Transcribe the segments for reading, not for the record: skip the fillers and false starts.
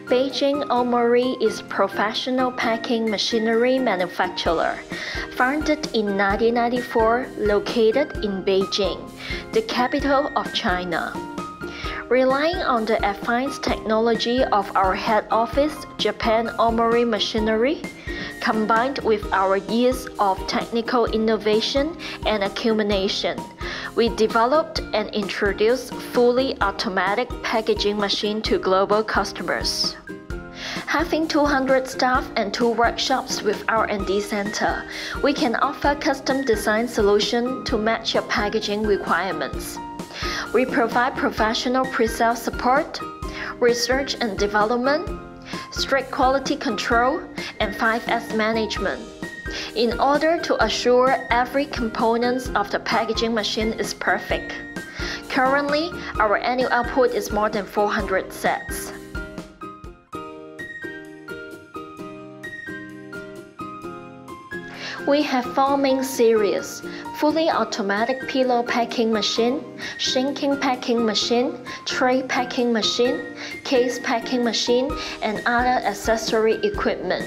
Beijing Omori is a professional packing machinery manufacturer, founded in 1994, located in Beijing, the capital of China. Relying on the advanced technology of our head office, Japan Omori Machinery, combined with our years of technical innovation and accumulation, we developed and introduced fully automatic packaging machine to global customers. Having 200 staff and 2 workshops with R&D center, we can offer custom design solution to match your packaging requirements. We provide professional pre-sale support, research and development, strict quality control, and 5S management, in order to assure every component of the packaging machine is perfect. Currently, our annual output is more than 400 sets. We have 4 main series: fully automatic pillow packing machine, shinking packing machine, tray packing machine, case packing machine, and other accessory equipment.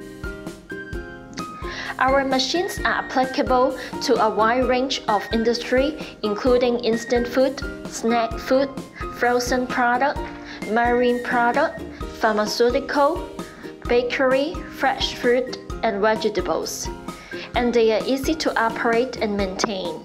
Our machines are applicable to a wide range of industry, including instant food, snack food, frozen product, marine product, pharmaceutical, bakery, fresh fruit, and vegetables. And they are easy to operate and maintain.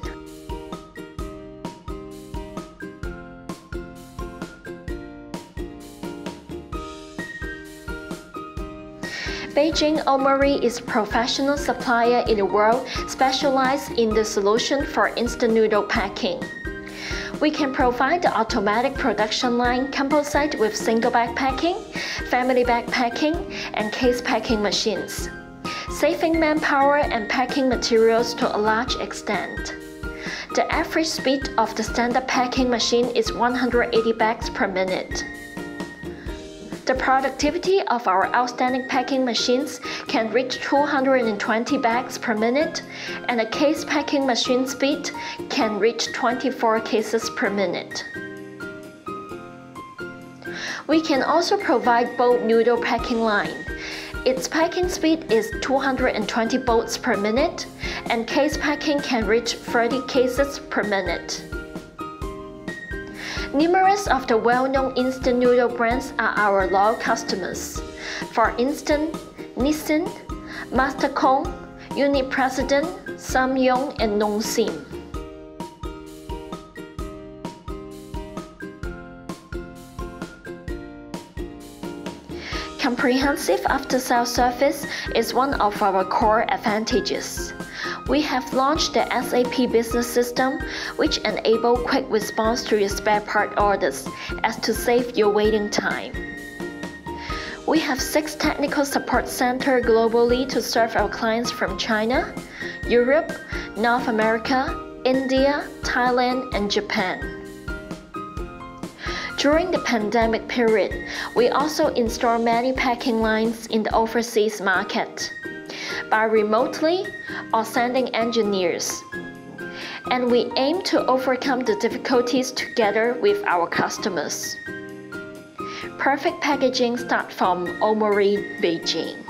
Beijing Omori is a professional supplier in the world specialized in the solution for instant noodle packing. We can provide the automatic production line composite with single bag packing, family bag packing, and case packing machines, saving manpower and packing materials to a large extent. The average speed of the standard packing machine is 180 bags per minute. The productivity of our outstanding packing machines can reach 220 bags per minute, and the case packing machine speed can reach 24 cases per minute. We can also provide bulk noodle packing line. Its packing speed is 220 bolts per minute, and case packing can reach 30 cases per minute. Numerous of the well-known instant noodle brands are our loyal customers. For instance, Nissin, Mastercon, Uni-President, Samyang, and Nongxin. Comprehensive after-sales service is one of our core advantages. We have launched the SAP business system, which enable quick response to your spare part orders as to save your waiting time. We have 6 technical support centers globally to serve our clients from China, Europe, North America, India, Thailand, and Japan. During the pandemic period, we also installed many packing lines in the overseas market by remotely or sending engineers. And we aim to overcome the difficulties together with our customers. Perfect packaging starts from Omori, Beijing.